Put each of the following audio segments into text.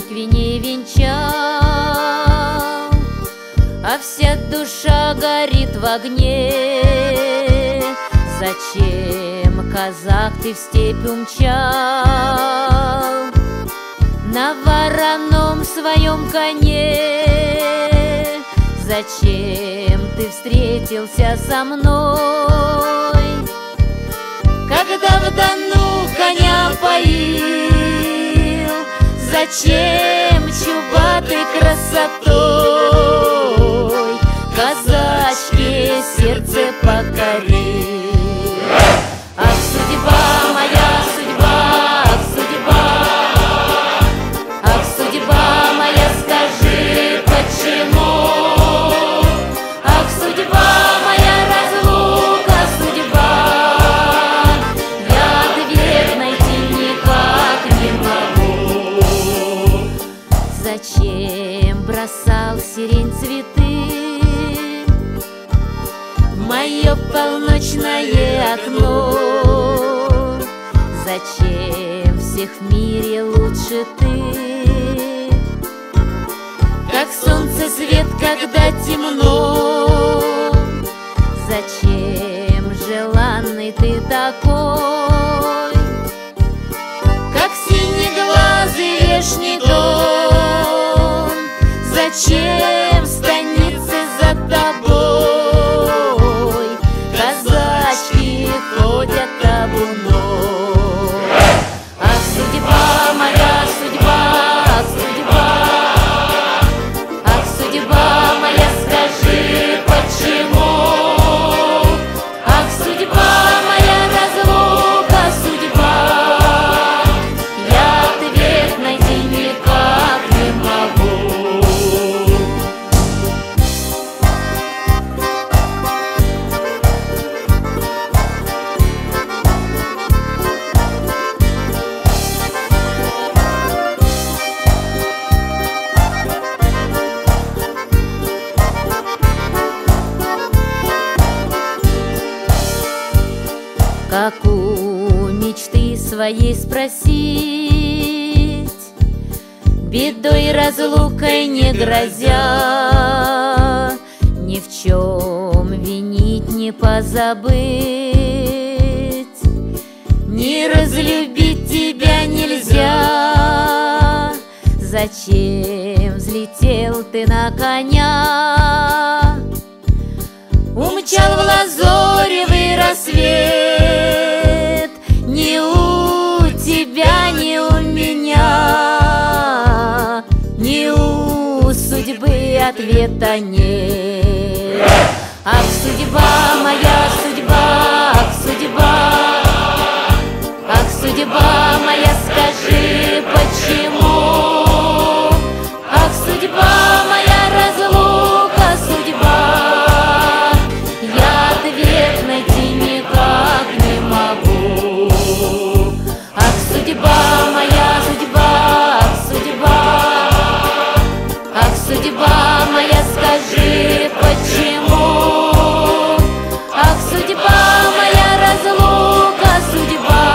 церкви не венчал, а вся душа горит в огне. Зачем, казак, ты в степь умчал на вороном своем коне? Зачем ты встретился со мной, когда в Дону коня поил? Зачем чубатой красотой казачье сердце покорил? Ах, судьба моя, судьба, ах, судьба, ах, судьба моя, скажи, почему? Ах, судьба моя, разлука, судьба, я ответ найти никак не могу. Зачем бросал сирень цветы в мое полночное окно? Зачем всех в мире лучше ты, как солнце свет, когда темно? Зачем желанный ты такой, как синеглазый вешний дом? Зачем в станице за тобой казачки ходят табуном? Ах, судьба моя, судьба, ах, судьба, ах, судьба моя, скажи, почему? Ах, судьба моя, разлука, судьба, я ответ найти никак не могу. Как у мечты своей спросить, бедой разлукой не грозя, ни в чем винить не позабыть, не разлюбить тебя нельзя. Зачем взлетел ты на коня, умчал в лазоревый рассвет? Ни у тебя, ни у меня, ни у судьбы ответа нет. Ах, судьба моя, судьба, ах, судьба, ах, судьба моя, скажи, почему? Ах, судьба моя, разлука, судьба, я ответ найти никак не могу. Ах, судьба моя, судьба, ах, судьба, ах, судьба моя, скажи, почему? Ах, судьба моя, разлука, судьба,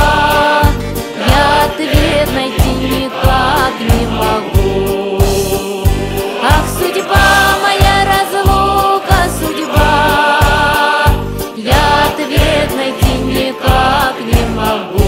я ответ найти никак не могу. Ах, судьба моя, разлука, судьба, я ответ найти никак не могу.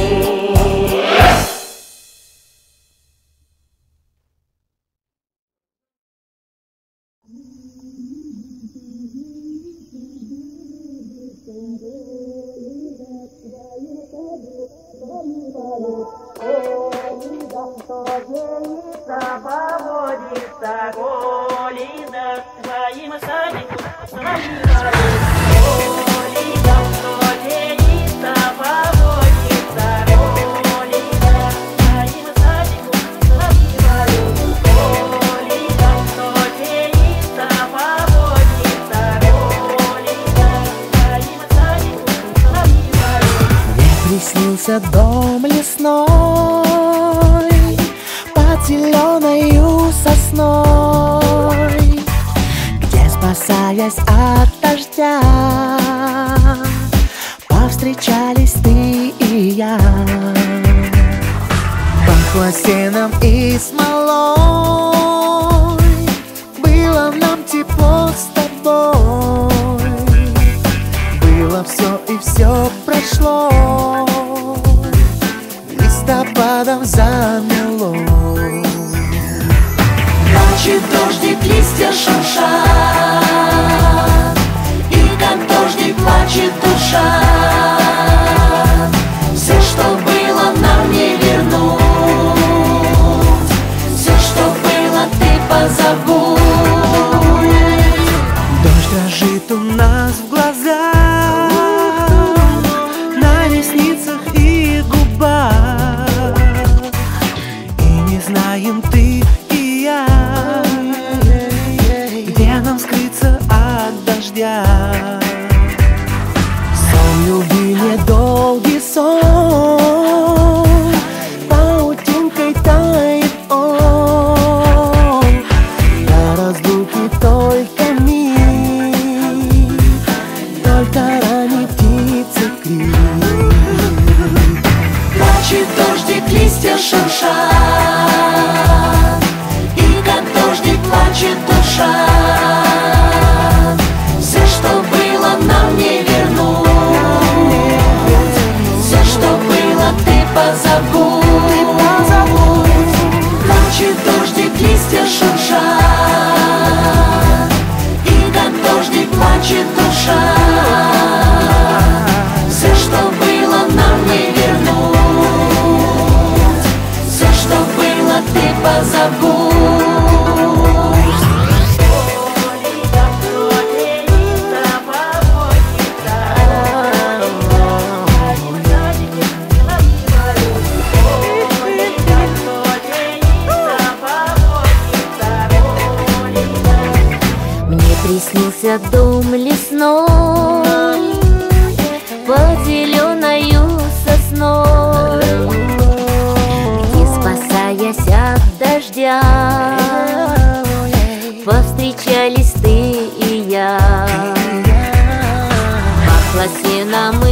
Приснился дом лесной под зеленою сосной, где, спасаясь от дождя, повстречались ты и я. Пахло сеном и смолой, было нам тепло с тобой. Было все и все прошло, листопадом замело. Плачет дождик, листья шуршат, и как дождик плачет душа. Все, что было, нам не вернуть, все, что было, ты позабудь. Дождь дрожит у нас в глазах, на ресницах и губах, и не знаем ты и я, где нам скрыться от дождя. Сон любви недолгий сон, паутинкой тает он, до разлуки только миг, только ранней птицы крик. Плачет дождик, листья шуршат, и как дождик плачет душа. Все, что было, нам не вернуть, все, что было, ты позабудь. Плачет дождик, листья шуршат, и как дождик плачет душа. Все, что было, нам не вернуть, все, что было, ты позабудь. Мне приснился дом лесной под зеленою сосной, где, спасаясь от дождя, повстречались ты и я. Пахло сеном и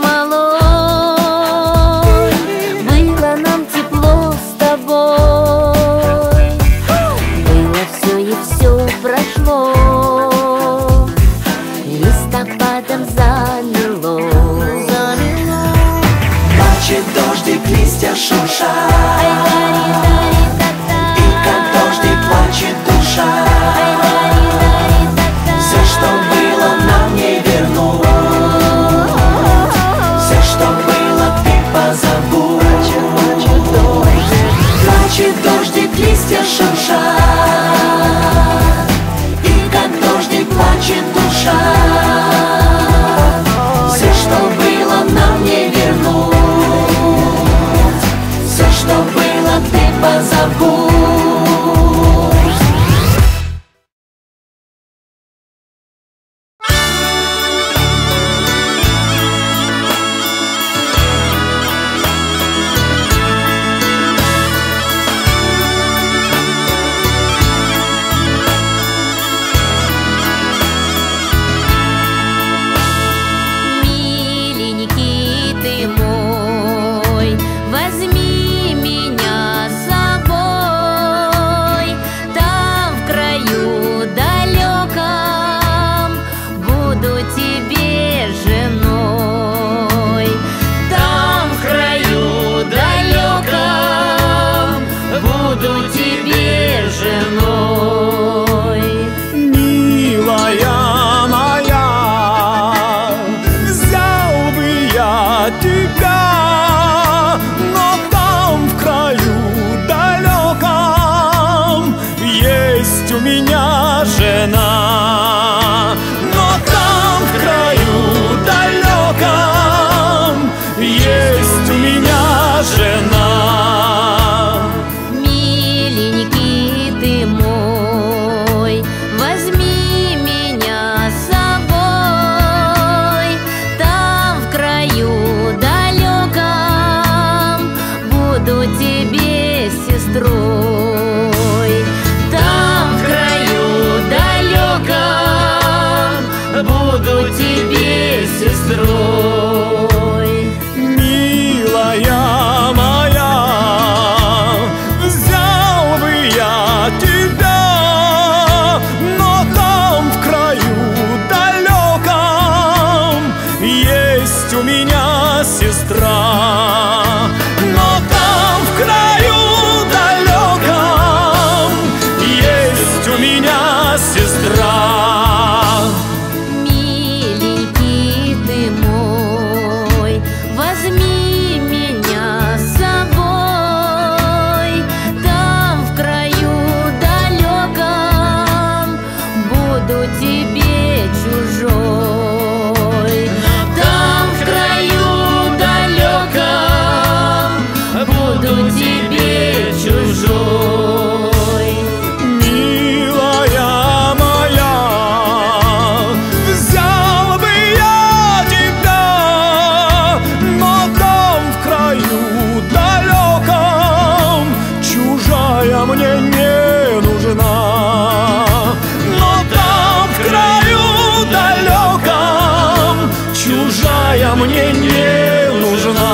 смолой, было нам тепло с тобой. Было все и все прошло, листопадом замело. Плачет дождик, листья шуршат, и как дождик плачет душа. Все, что было, нам не вернуть, все, что было, ты позабудь. Плачет дождик, листья шуршат, и как дождик плачет душа. Все, что было, нам не вернуть, все, что было, есть у меня сестра. Но там в краю далеком есть у меня сестра. Миленький ты мой, возьми меня с собой. Там в краю далеком буду тебе чужой. Там в краю далеком буду тебе чужой. Милая моя, взял бы я тебя, но там в краю далеком чужая мне не нужна. Но там в краю далеком чужая мне не нужна.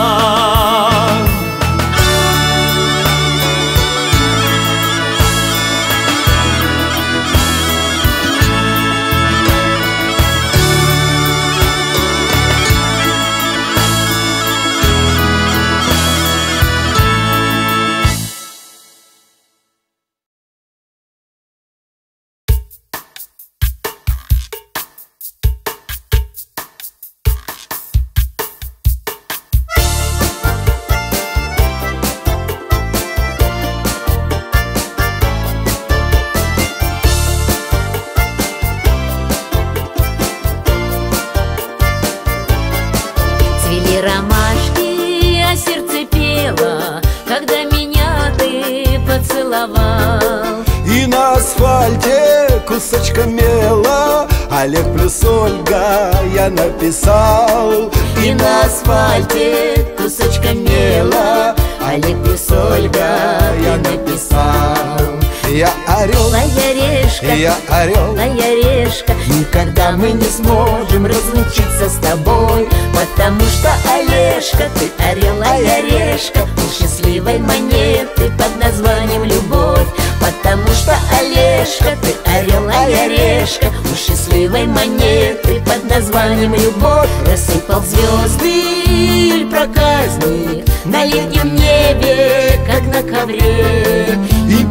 Цвели ромашки, а сердце пело, когда меня ты поцеловал. И на асфальте кусочком мела Олег плюс Ольга я написал. И на асфальте кусочком мела Олег плюс Ольга я написал. Я орел, Моя решка, я орел, моя решка, никогда мы не сможем разлучиться с тобой, потому что Олежка, ты орел, а я решка, у счастливой монеты под названием любовь. Потому что Олежка, ты орел, а я решка, у счастливой монеты под названием любовь. Рассыпал звезды или проказник на летнем небе, как на ковре, и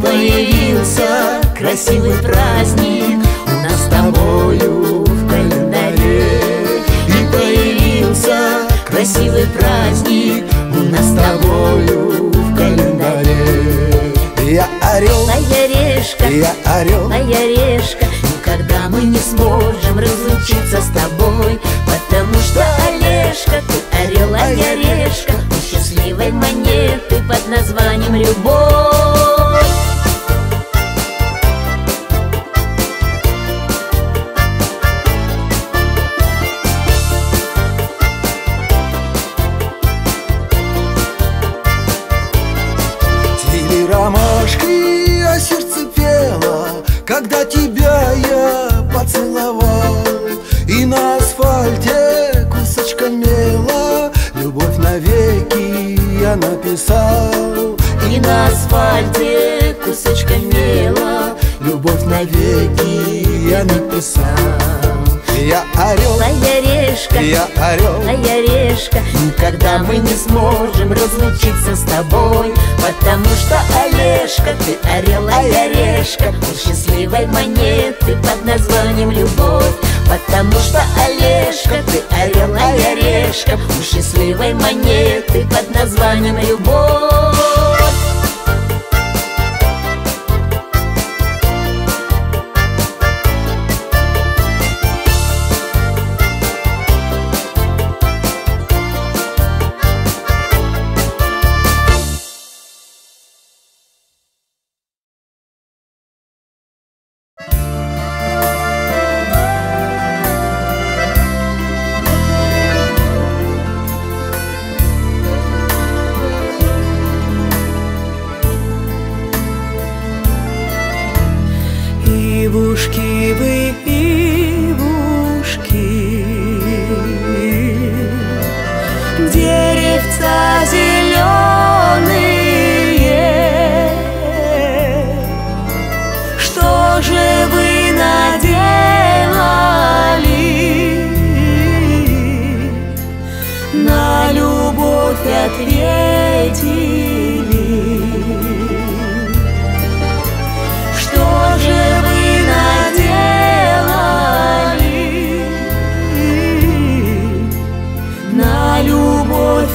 появился красивый праздник у нас с тобою в календаре. И появился красивый праздник у нас с тобою в календаре. я орел, Моя решка, я орел, моя решка, никогда мы не сможем разлучиться с тобой, потому что Олежка, ты орел, а я решка, у счастливой монеты под названием любовь. Цвели ромашки, а сердце пело, когда тебя я поцеловал. И на асфальте кусочком мела любовь навеки я написал. И на асфальте кусочком мела любовь навеки я написал. Я орел, Моя решка, я орел, моя решка, никогда мы не сможем разлучиться с тобой, потому что Олежка, ты орел, а я решка, у счастливой монеты под названием любовь. Потому что Олежка, ты орел, а я решка, у счастливой монеты под названием любовь.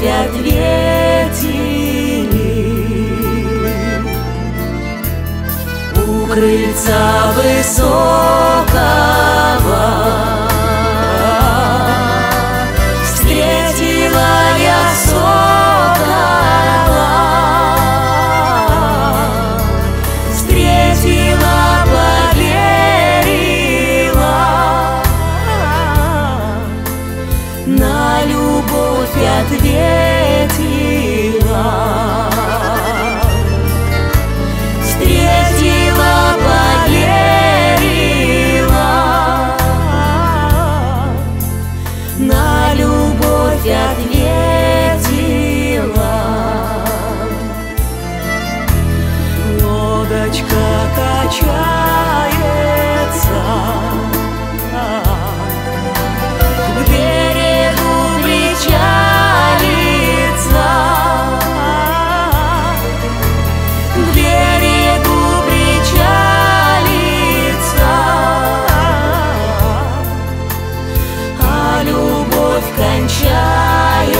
ответили. У крыльца высокого встретила я сокола, встретила, поверила, на любовь ответила. Встретила, поверила, на любовь ответила. Лодочка качается, к берегу причалится, к берегу причалится, а любовь кончается.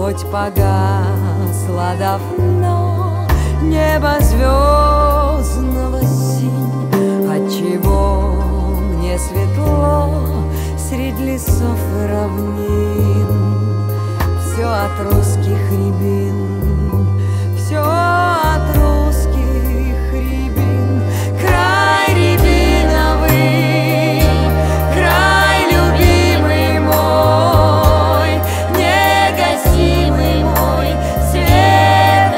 хоть погасло давно небо звездного синь, отчего мне светло средь лесов и равнин. Все от русских рябин, все от русских рябин. Край рябиновый, край любимый мой, негасимый мой свет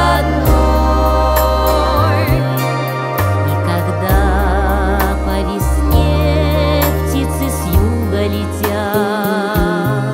родной. И когда по весне птицы с юга летят,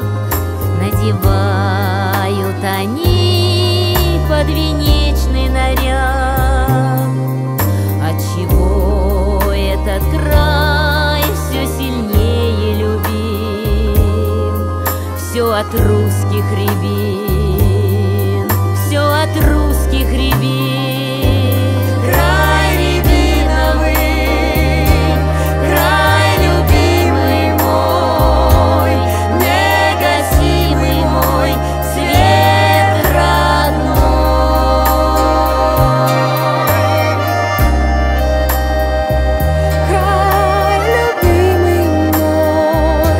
надевают они подвенечный наряд. Отчего этот край все сильнее любим? Все от русских рябин, все от русских рябин. Край рябиновый, край любимый мой, негасимый мой свет родной. Край любимый мой,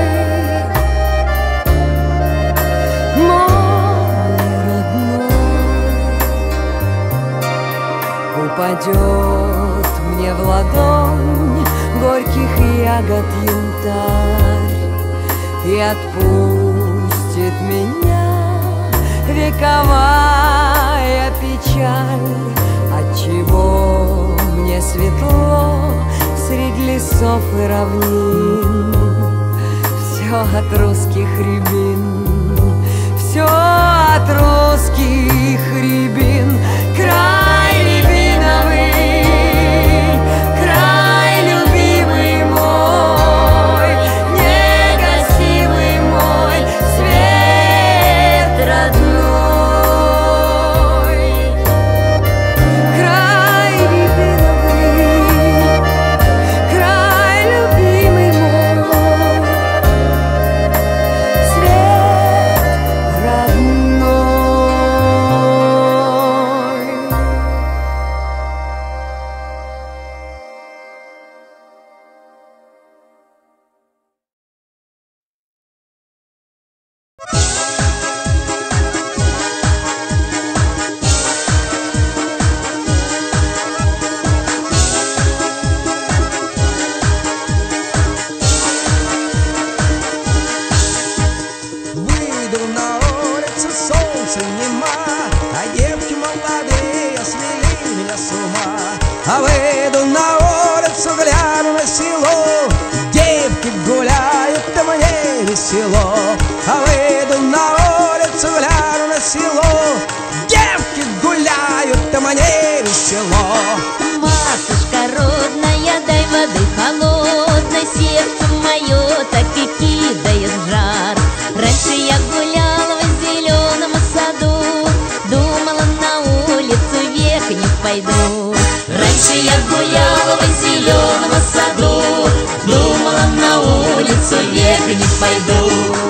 родной. Упадет мне в ладонь горьких ягод янтарь и отпустит меня вековая печаль. Отчего мне светло средь лесов и равнин? Все от русских рябин, все от русских рябин. Край рябиновый, край любимый мой, негасимый мой свет родной. Край рябиновый, край любимый мой свет родной. Выйду на улицу, солнца нема, а девки молодые свели меня с ума. А выйду на улицу, гляну на село, девки гуляют, да мне весело. А выйду на улицу, гляну на село, девки гуляют, да мне весело. Матушка родная, дай воды холодной, сердце мое так и кидает в жар. Раньше я гуляла в зеленом саду, думала, на улицу век не пойду. Раньше я гуляла в зеленом саду, думала, на улицу век не пойду.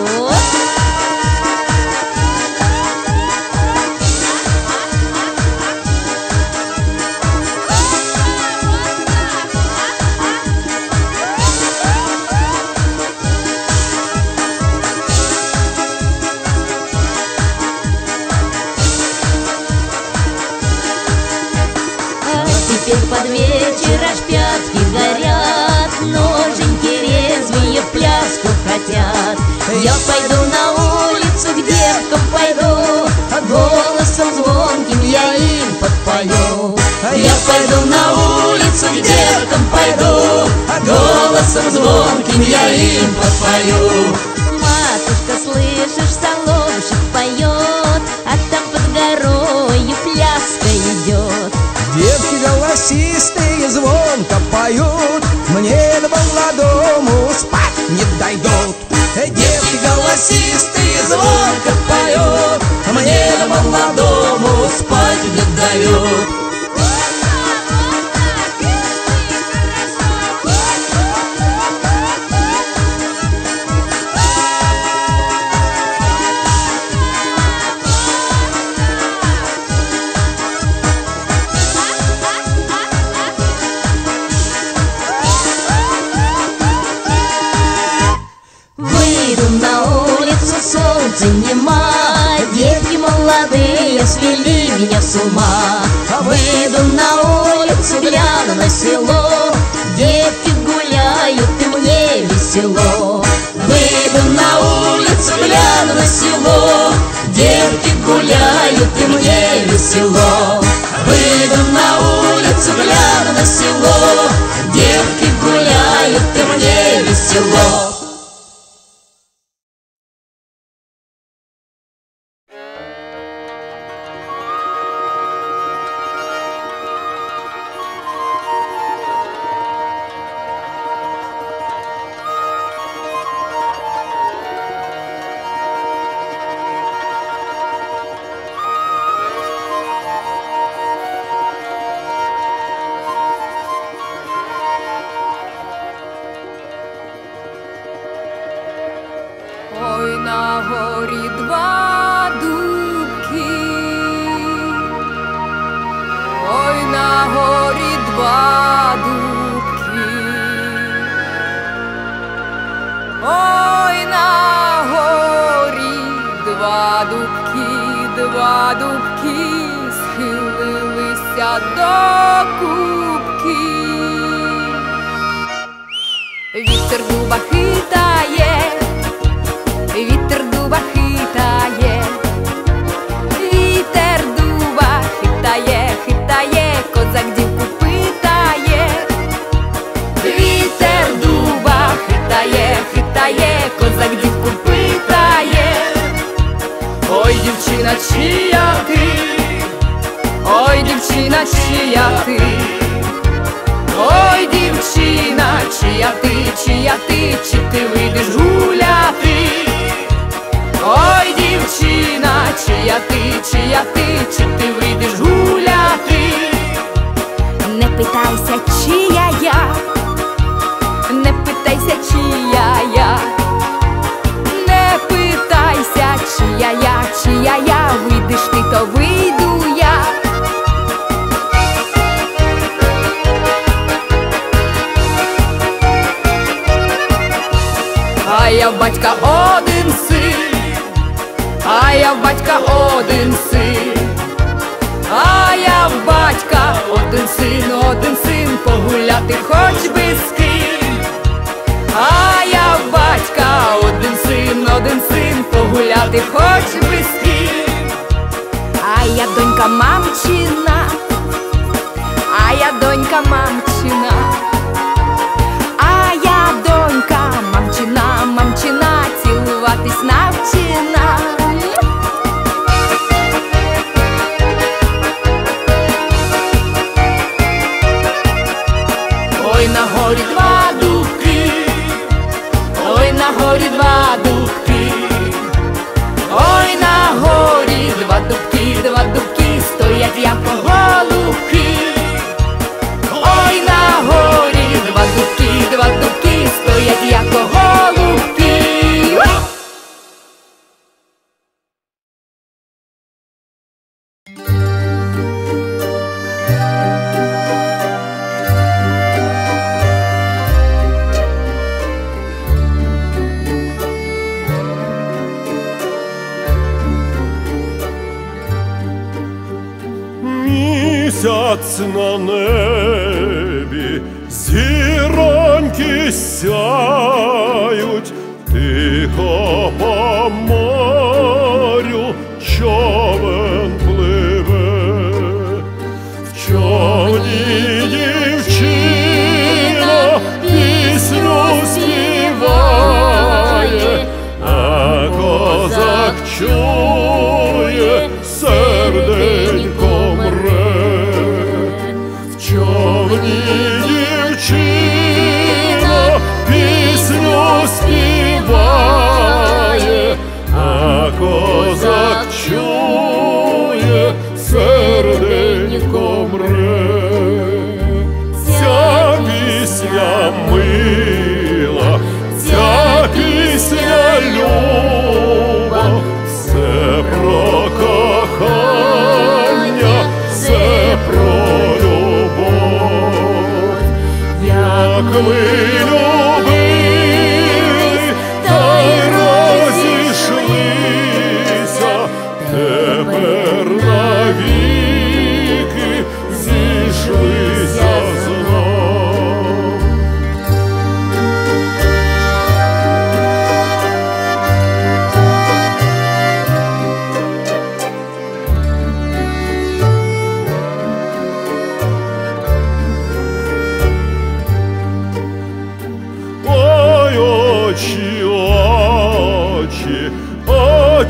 Теперь под вечер аж пятки горят, ноженьки резвые пляску хотят. Я пойду на улицу, к девкам пойду, голосом звонким я им подпою. Я пойду на улицу, к девкам пойду, голосом звонким я им подпою. Матушка, слышишь, соловушек поет, а там под горою пляска идет. Девки голосистые звонко поют, мне до молодому спать не дойдут. Девки голосистые звонко поют, мне до молодому спать не дают. Выйду на улицу, солнца нема, девки молодые свели меня с ума. Выйду на улицу, гляну на село, девки гуляют и мне весело. Выйду на улицу, гляну на село, девки гуляют и мне весело. Выйду на улицу, гляну на село, девки гуляют и мне весело. Ой, на горі два дубки, ой, на горі два дубки, ой, на горі два дубки схилилися до кубки. Вітер дуба хитає, вітер дуба хитає, вітер дуба хитає, хитає, козак дівку питає. Вітер дуба хитає, хитає, козак дівку питає. Ой, дівчина, чия ти, ой, дівчина, чия ти, ой, дівчина, чия ти, чи ти вийдеш гуляти? Ой, дівчина, чия ти, чи ти вийдеш гуляти? Не питайся, чия я, не питайся, чия я, не питайся, чия я, вийдеш ти, то вийду я. А я в батька один син, а я в батька один син, а я в батька один син, погуляти хоч би з ким. А я в батька один син, погуляти хоч би з ким. А я донька мамчина, а я донька мамчина, а я донька мамчина, мамчина, цілуватись навчина. Ой, на горі два дубки, ой, на горі два дубки, ой, на горі два дубки, стоять як голубки. Ой, на горі два дубки, стоять як голубки. Місяць на небі, зіроньки сяють, тихо по морю човен пливе. В човні дівчина пісню співає, а козак чує, серденько мре. В човні дівчина пісню співає,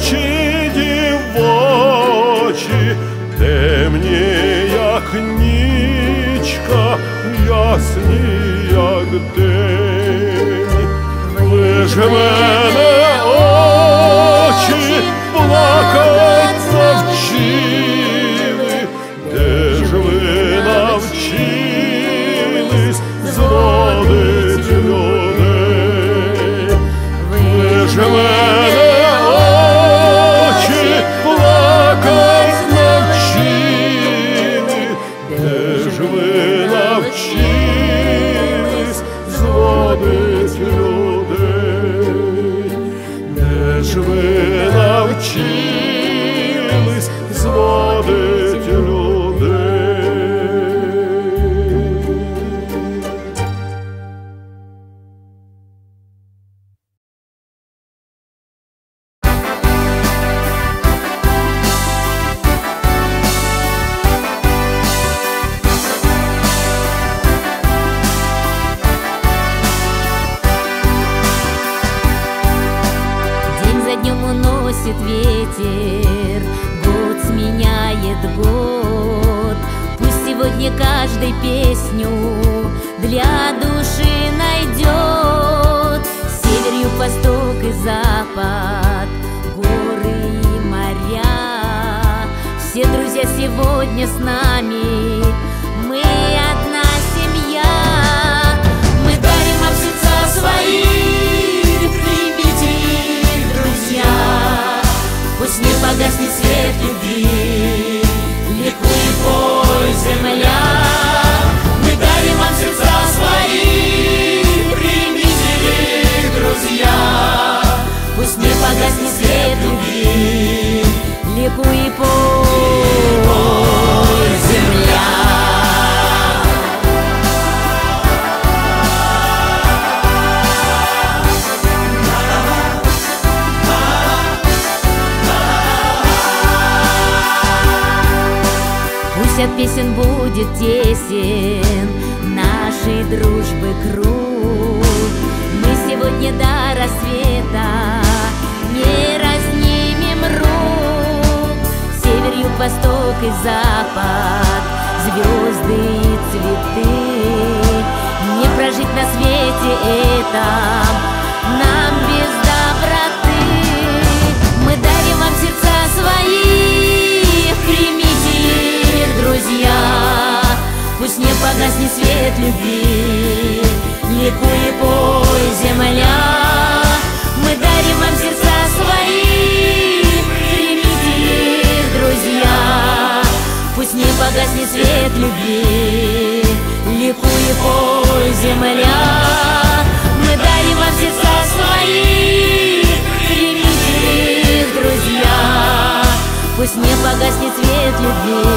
очі дівочі, темні, як нічка, ясні, як день. Ви ж мене очі плакать навчили, де ж ви навчились зводить людей? Ви ж мене очі плакать навчили, де ж ви навчились зводить людей? Де ж ви навчились зводить людей? День за днем уносит ветер, год сменяет год. Пусть сегодня каждый песню для души найдет. Север, юг, восток и запад, горы и моря. Все друзья сегодня с нами, мы одна семья. Мы дарим вам сердца свои, примите их, друзья. Пусть не погаснет свет любви, ликуй и пой, земля. Мы дарим вам сердца свои, примите их, друзья. Пусть не погаснет свет любви, ликуй и пой, земля. Пусть от песен будет тесен нашей дружбы круг. Мы сегодня до рассвета не разнимем рук. Север, юг, восток и запад, звезды и цветы. Не прожить на свете этом нам без доброты. Мы дарим вам сердца свои, примите их, друзья. Пусть не погаснет свет любви, ликуй и пой, земля. Мы дарим вам сердца свои, примите их, друзья. Пусть не погаснет свет любви, ликуй и пой, земля. Мы дарим вам сердца свои, примите их, друзья. Пусть не погаснет свет любви,